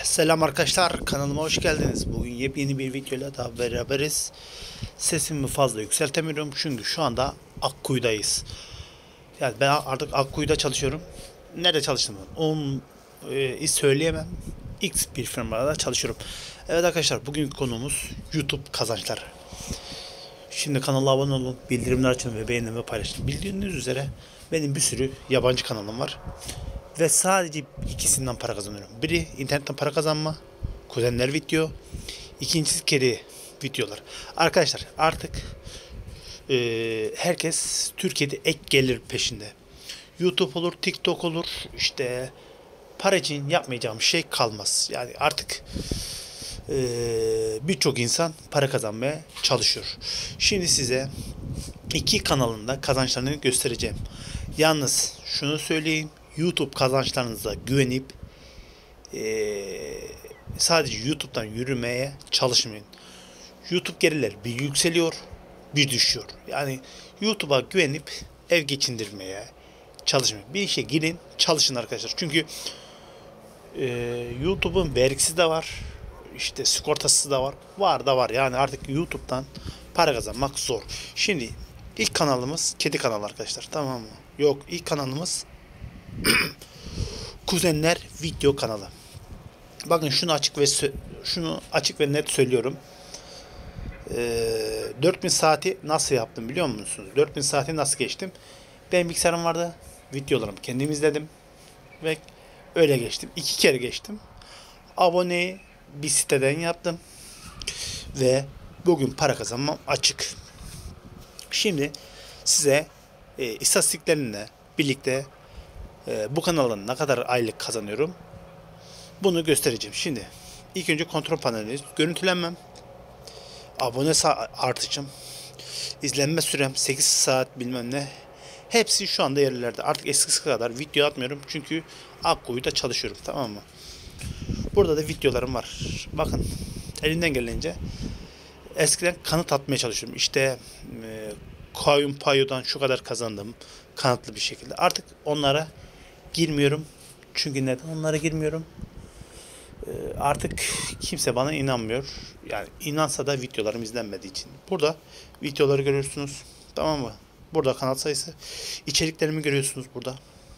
Selam arkadaşlar, kanalıma hoş geldiniz. Bugün yepyeni bir videoyla daha beraberiz. Sesimi fazla yükseltemiyorum çünkü şu anda Akkuyu'dayız. Yani ben artık Akkuyu'da çalışıyorum. Nerede çalıştım? Onu söyleyemem. X bir firmada çalışıyorum. Evet arkadaşlar, bugün konumuz YouTube kazançları. Şimdi kanala abone olun, bildirimler açın ve beğenin ve paylaşın. Bildiğiniz üzere benim bir sürü yabancı kanalım var. Ve sadece ikisinden para kazanıyorum. Biri internetten para kazanma, kuzenler video. İkincisi kedi videolar. Arkadaşlar artık herkes Türkiye'de ek gelir peşinde. YouTube olur, TikTok olur. İşte para için yapmayacağım şey kalmaz. Yani artık birçok insan para kazanmaya çalışıyor. Şimdi size iki kanalında kazançlarını göstereceğim. Yalnız şunu söyleyeyim. YouTube kazançlarınıza güvenip sadece YouTube'dan yürümeye çalışmayın. YouTube geriler bir yükseliyor, bir düşüyor. Yani YouTube'a güvenip ev geçindirmeye çalışmayın. Bir işe girin, çalışın arkadaşlar. Çünkü YouTube'un vergisi de var, işte sigortası da var. Var da var. Yani artık YouTube'dan para kazanmak zor. Şimdi ilk kanalımız kedi kanalı arkadaşlar. Tamam mı? Yok, ilk kanalımız Kuzenler video kanalı. Bakın şunu açık ve net söylüyorum. 4000 saati nasıl yaptım biliyor musunuz? 4000 saati nasıl geçtim? Ben bilgisayarım vardı. Videolarımı kendim izledim. Ve öyle geçtim. 2 kere geçtim. Aboneyi bir siteden yaptım. Ve bugün para kazanmam açık. Şimdi size istatistiklerimle birlikte bu kanalın ne kadar aylık kazanıyorum bunu göstereceğim. Şimdi ilk önce kontrol paneliniz, görüntülenmem, abone artışım, izlenme sürem 8 saat bilmem ne. Hepsi şu anda yerlerde. Artık eskisi kadar video atmıyorum çünkü Akkuyu'da çalışıyorum, tamam mı? Burada da videolarım var. Bakın, elimden gelince eskiden kanıt atmaya çalışıyorum. İşte Koyun Payo'dan şu kadar kazandım kanıtlı bir şekilde. Artık onlara girmiyorum. Çünkü neden onlara girmiyorum? Artık kimse bana inanmıyor. Yani inansa da videolarım izlenmediği için. Burada videoları görüyorsunuz. Tamam mı? Burada kanal sayısı. İçeriklerimi görüyorsunuz burada.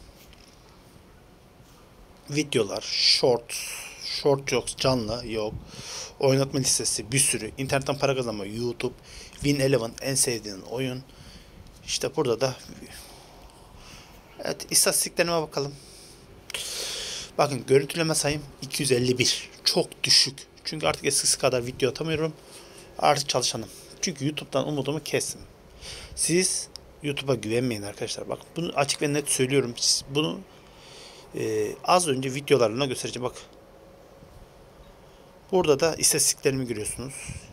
Videolar, short yok, canlı yok. Oynatma listesi bir sürü. İnternetten para kazanma, YouTube, Win Eleven en sevdiğin oyun. İşte burada da evet, istatistiklerime bakalım. Bakın, görüntüleme sayım 251. Çok düşük. Çünkü artık eskisi kadar video atamıyorum. Artık çalışanım. Çünkü YouTube'dan umudumu kestim. Siz YouTube'a güvenmeyin arkadaşlar. Bak, bunu açık ve net söylüyorum. Siz bunu az önce videolarına göstereceğim. Bak. Burada da istatistiklerimi görüyorsunuz.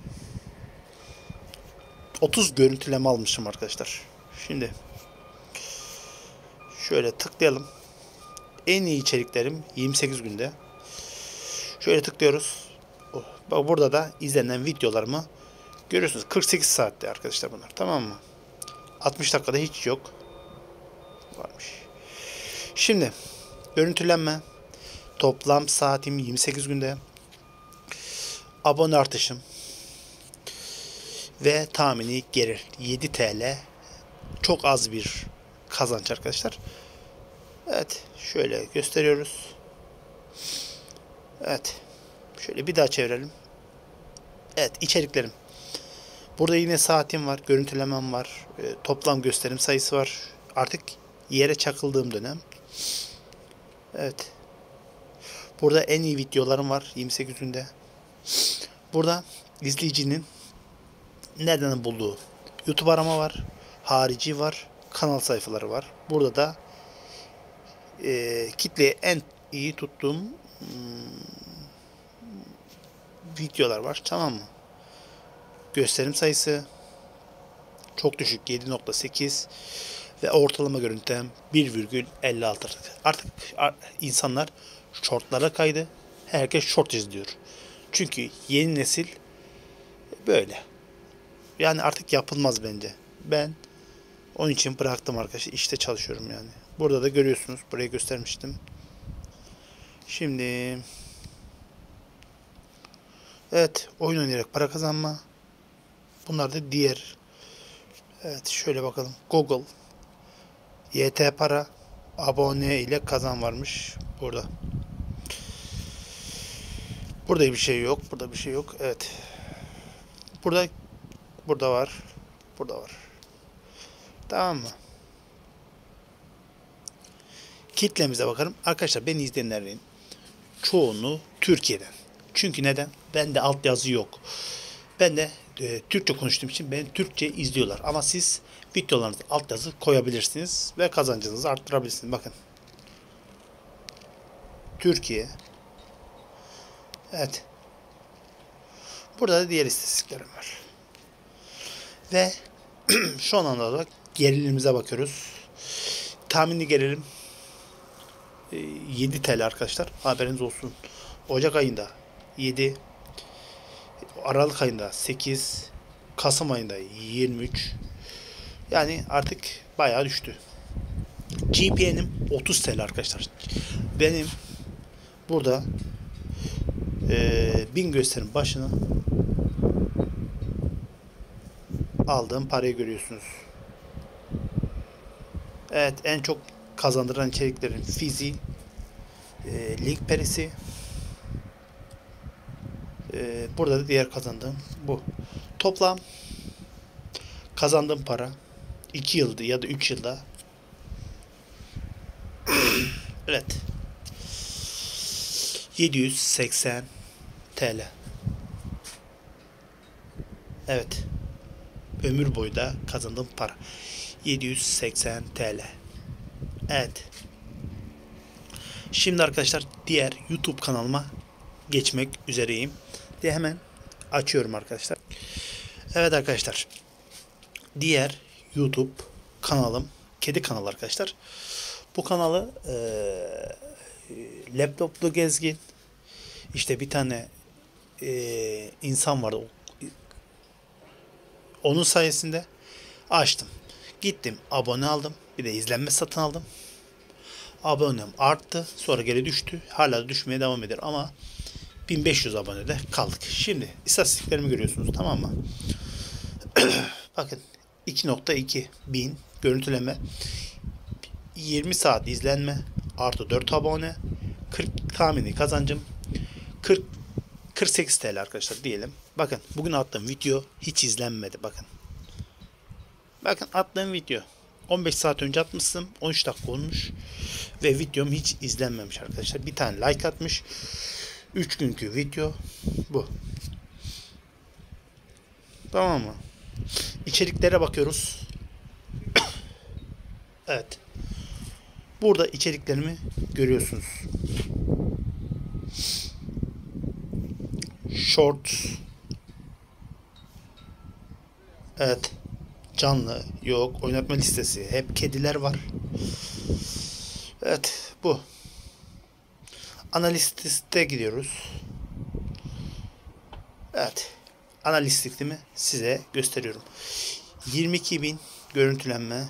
30 görüntüleme almışım arkadaşlar. Şimdi şöyle tıklayalım. En iyi içeriklerim 28 günde. Şöyle tıklıyoruz. Bak, burada da izlenen videolarımı görüyorsunuz. 48 saatte arkadaşlar bunlar. Tamam mı? 60 dakikada hiç yok. Varmış. Şimdi görüntülenme. Toplam saatim 28 günde. Abone artışım. Ve tahmini gelir 7 TL. Çok az bir kazanç arkadaşlar. Evet. Şöyle gösteriyoruz. Evet. Şöyle bir daha çevirelim. Evet, içeriklerim. Burada yine saatim var, görüntülemem var, toplam gösterim sayısı var. Artık yere çakıldığım dönem. Evet. Burada en iyi videolarım var 28 günde. Burada izleyicinin nereden bulduğu YouTube arama var, harici var, kanal sayfaları var. Burada da kitleye en iyi tuttuğum videolar var, tamam mı? Gösterim sayısı çok düşük, 7.8 ve ortalama görüntüm 1,56. Artık insanlar shortlara kaydı. Herkes short izliyor. Çünkü yeni nesil böyle. Yani artık yapılmaz bence. Ben onun için bıraktım arkadaşlar. İşte çalışıyorum yani. Burada da görüyorsunuz. Burayı göstermiştim. Şimdi Evet, oyun oynayarak para kazanma. Bunlar da diğer. Evet, şöyle bakalım. Google, YT para, abone ile kazan varmış burada. Burada bir şey yok. Burada bir şey yok. Evet. Burada burada var. Burada var. Tamam mı? Kitlemize bakalım. Arkadaşlar beni izleyenlerin çoğunu Türkiye'den. Çünkü neden? Bende altyazı yok. Ben de Türkçe konuştuğum için beni Türkçe izliyorlar. Ama siz videolarınızda altyazı koyabilirsiniz ve kazancınızı arttırabilirsiniz. Bakın. Türkiye. Evet. Burada da diğer istatistiklerim var. Ve şu anda da gerilimimize bakıyoruz. Tahmini gerilim 7 TL arkadaşlar. Haberiniz olsun. Ocak ayında 7, Aralık ayında 8, Kasım ayında 23. Yani artık bayağı düştü. GPN'im 30 TL arkadaşlar. Benim burada 1000 gösterim başına aldığım parayı görüyorsunuz. Evet, en çok kazandıran içeriklerin Fizi, Link Perisi, burada da diğer kazandığım bu. Toplam kazandığım para 2 yılda ya da 3 yılda, evet, 780 TL. Evet. Ömür boyu da kazandığım para 780 TL. Evet. Şimdi arkadaşlar diğer YouTube kanalıma geçmek üzereyim. Diye hemen açıyorum arkadaşlar. Evet arkadaşlar. Diğer YouTube kanalım kedi kanalı arkadaşlar. Bu kanalı laptoplu gezgin, işte bir tane insan vardı. Onun sayesinde açtım. Gittim abone aldım. Bir de izlenme satın aldım. Abonem arttı. Sonra geri düştü. Hala da düşmeye devam eder ama 1500 abonede kaldık. Şimdi istatistiklerimi görüyorsunuz, tamam mı? Bakın 2.2 bin görüntüleme, 20 saat izlenme, artı 4 abone, 40 tahmini kazancım, 40 48 TL arkadaşlar diyelim. Bakın bugün attığım video hiç izlenmedi, bakın. Bakın attığım video 15 saat önce atmıştım. 13 dakika olmuş. Ve videom hiç izlenmemiş arkadaşlar. Bir tane like atmış. 3 günkü video bu. Tamam mı? İçeriklere bakıyoruz. Evet. Burada içeriklerimi görüyorsunuz. Shorts. Evet. Canlı yok. Oynatma listesi. Hep kediler var. Evet. Bu. Analististe gidiyoruz. Evet. Analistimi size gösteriyorum. 22.000 görüntülenme.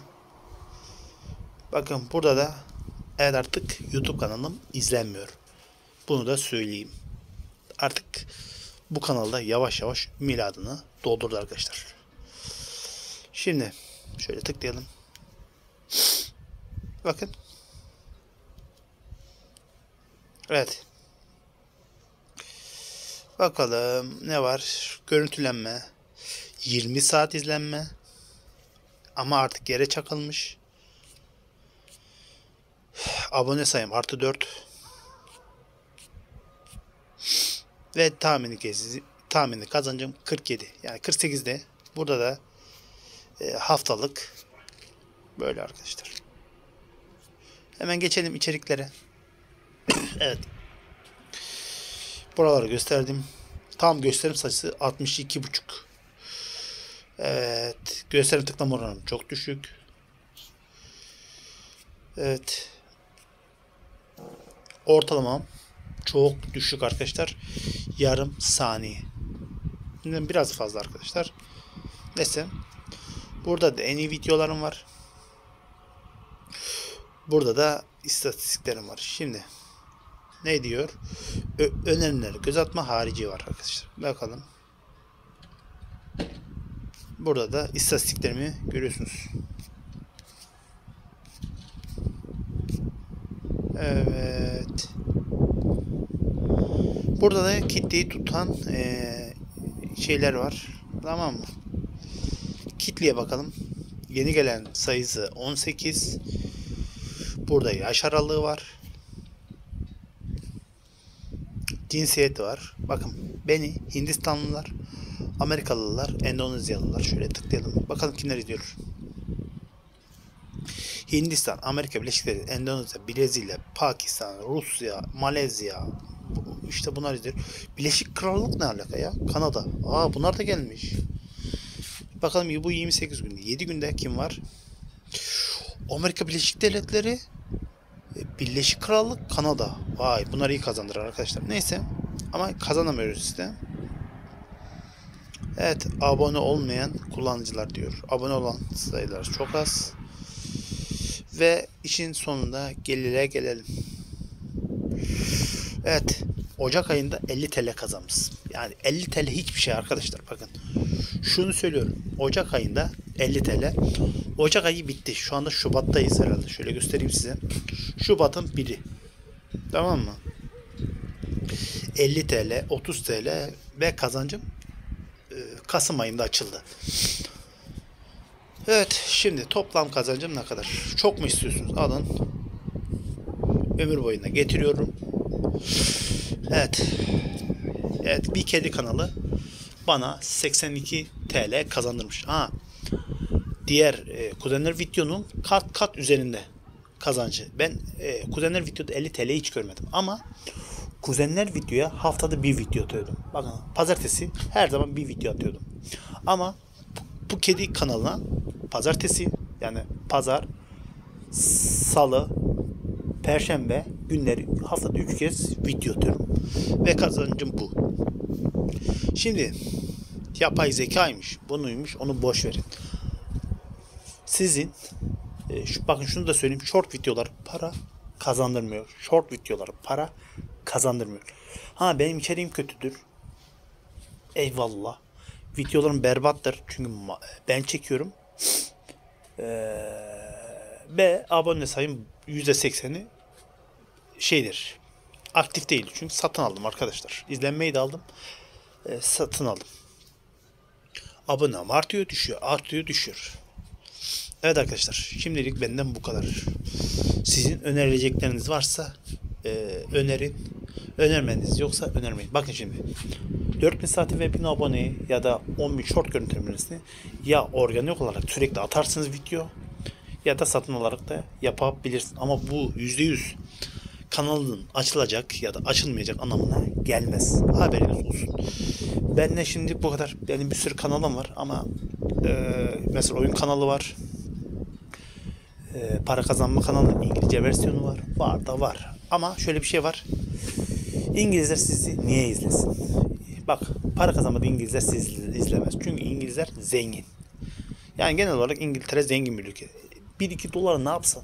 Bakın burada da evet, artık YouTube kanalım izlenmiyor. Bunu da söyleyeyim. Artık bu kanalda yavaş yavaş miladını doldurdu arkadaşlar. Şimdi şöyle tıklayalım. Bakın. Evet. Bakalım ne var? Görüntülenme. 20 saat izlenme. Ama artık yere çakılmış. Abone sayım artı 4. Ve tahmini kazancım 47. Yani 48'de. Burada da haftalık böyle arkadaşlar. Hemen geçelim içeriklere. Evet. Buraları gösterdim. Tam gösterim sayısı 62,5. Evet. Gösterim tıklama oranım çok düşük. Evet. Ortalamam çok düşük arkadaşlar. Yarım saniye. Biraz fazla arkadaşlar. Neyse. Burada da en iyi videolarım var. Burada da istatistiklerim var. Şimdi ne diyor? Önerileri göz atma harici var arkadaşlar. Bakalım. Burada da istatistiklerimi görüyorsunuz. Evet. Burada da kitleyi tutan şeyler var. Tamam mı? Kitleye bakalım. Yeni gelen sayısı 18. Burada yaş aralığı var. Cinsiyet var. Bakın beni Hindistanlılar, Amerikalılar, Endonezyalılar. Şöyle tıklayalım. Bakalım kimler izliyor. Hindistan, Amerika Birleşik Devletleri, Endonezya, Brezilya, Pakistan, Rusya, Malezya. İşte bunlar izliyor. Birleşik Krallık ne alaka ya? Kanada. Bunlar da gelmiş. Bakalım bu 28 günde. 7 günde kim var? Amerika Birleşik Devletleri, Birleşik Krallık, Kanada. Vay, bunlar iyi kazandırır arkadaşlar. Neyse. Ama kazanamıyoruz işte. Evet, abone olmayan kullanıcılar diyor. Abone olan sayılar çok az. Ve işin sonunda gelire gelelim. Evet, Ocak ayında 50 TL kazanmışız. Yani 50 TL hiçbir şey arkadaşlar. Bakın. Şunu söylüyorum. Ocak ayında 50 TL. Ocak ayı bitti. Şu anda Şubat'tayız herhalde. Şöyle göstereyim size. Şubat'ın 1'i. Tamam mı? 50 TL, 30 TL ve kazancım Kasım ayında açıldı. Evet, şimdi toplam kazancım ne kadar? Çok mu istiyorsunuz? Alın. Ömür boyuna getiriyorum. Evet. Evet, bir kedi kanalı bana 82 TL kazandırmış. Diğer kuzenler videonun kat üzerinde kazancı. Ben kuzenler videoda 50 TL hiç görmedim. Ama kuzenler videoya haftada bir video atıyordum. Bakın, pazartesi her zaman bir video atıyordum. Ama bu kedi kanalına pazartesi, yani pazar, salı, perşembe günleri haftada 3 kez video atıyorum. Ve kazancım bu. Şimdi yapay zekaymış, bunuymuş, onu boş verin. Sizin bakın şunu da söyleyeyim. Short videolar para kazandırmıyor. Short videolar para kazandırmıyor. Benim içeriğim kötüdür. Eyvallah. Videolarım berbattır. Çünkü ben çekiyorum. Ve abone sayım %80'i şeydir. Aktif değil. Çünkü satın aldım arkadaşlar. İzlenmeyi de aldım. Satın aldım. Abonem artıyor, düşüyor. Artıyor, düşüyor. Evet arkadaşlar. Şimdilik benden bu kadar. Sizin önerilecekleriniz varsa önerin. Önermeniz yoksa önermeyin. Bakın şimdi. 4000 saati ve 1000 aboneyi ya da 10.000 short görüntülemesini ya organik olarak sürekli atarsınız video ya da satın olarak da yapabilirsiniz. Ama bu %100 kanalın açılacak ya da açılmayacak anlamına gelmez. Haberiniz olsun. Ben de şimdi bu kadar. Benim bir sürü kanalım var ama mesela oyun kanalı var. Para kazanma kanalı, İngilizce versiyonu var. Var da var. Ama şöyle bir şey var. İngilizler sizi niye izlesin? Bak, para kazanmadı İngilizler sizi izlemez. Çünkü İngilizler zengin. Yani genel olarak İngiltere zengin bir ülke. 1-2 dolar ne yapsın?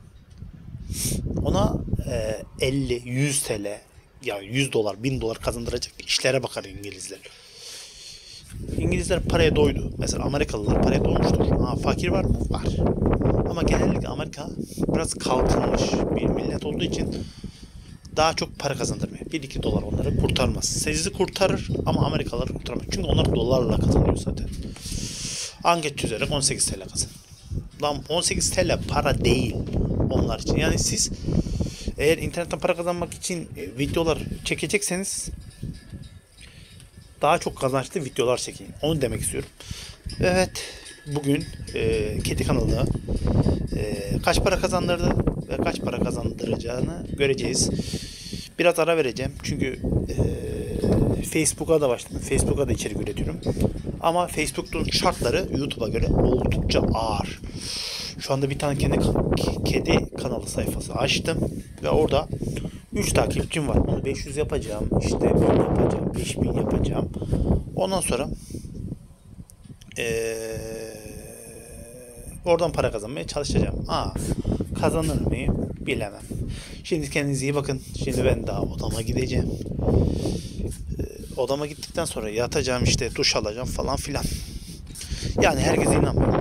Ona 50-100 TL, yani 100 dolar, 1000 dolar kazandıracak işlere bakar İngilizler. İngilizler paraya doydu. Mesela Amerikalılar paraya doymuştur. Fakir var mı? Var. Ama genellikle Amerika biraz kalkınmış bir millet olduğu için daha çok para kazandırmıyor. 1-2 dolar onları kurtarmaz. Sizi kurtarır ama Amerikalıları kurtarmaz. Çünkü onlar dolarla kazanıyor zaten. Anket çözerek 18 TL kazan. Lan 18 TL para değil onlar için. Yani siz eğer internetten para kazanmak için videolar çekecekseniz daha çok kazançlı videolar çekin. Onu demek istiyorum. Evet. Bugün kedi kanalı kaç para kazandırdı ve kaç para kazandıracağını göreceğiz. Biraz ara vereceğim. Çünkü Facebook'a da başladım. Facebook'a da içerik üretiyorum. Ama Facebook'un şartları YouTube'a göre oldukça ağır. Şu anda bir tane kedi kanalı sayfası açtım ve orada 3 takipçim var. Onu 500 yapacağım. İşte 1000 yapacağım. 5000 yapacağım. Ondan sonra oradan para kazanmaya çalışacağım. Kazanır mıyım? Bilemem. Şimdi kendinize iyi bakın. Şimdi ben daha odama gideceğim. Odama gittikten sonra yatacağım, işte duş alacağım falan filan. Yani herkese inanmıyorum.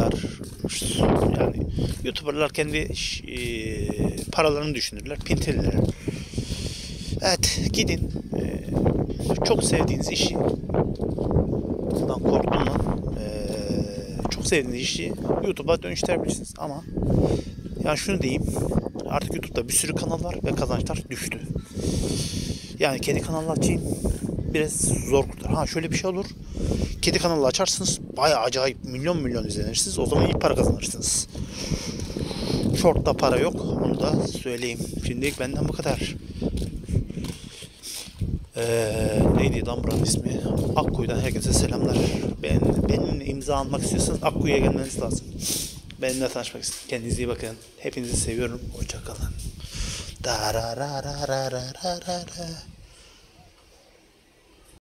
YouTuber'lar kendi paralarını düşünürler, pintilirler. Evet, gidin. Çok sevdiğiniz işi, bundan korktum lan. Çok sevdiğiniz işi YouTube'a dönüştürebilirsiniz. Ama yani şunu diyeyim. Artık YouTube'da bir sürü kanal var ve kazançlar düştü. Yani kedi kanalı açayım biraz zor kurtar. Ha, şöyle bir şey olur. Kedi kanalı açarsınız. Bayağı acayip milyon izlenirsiniz. O zaman iyi para kazanırsınız. Short'ta para yok. Onu da söyleyeyim. Şimdilik benden bu kadar. Neydi lan buranın ismi? Akkuyu'dan herkese selamlar. Benimle imza almak istiyorsanız Akkuyu'ya gelmeniz lazım. Benimle tanışmak istiyorum. Kendinize iyi bakın. Hepinizi seviyorum. Hoşça kalın. Da ra ra ra ra ra ra ra.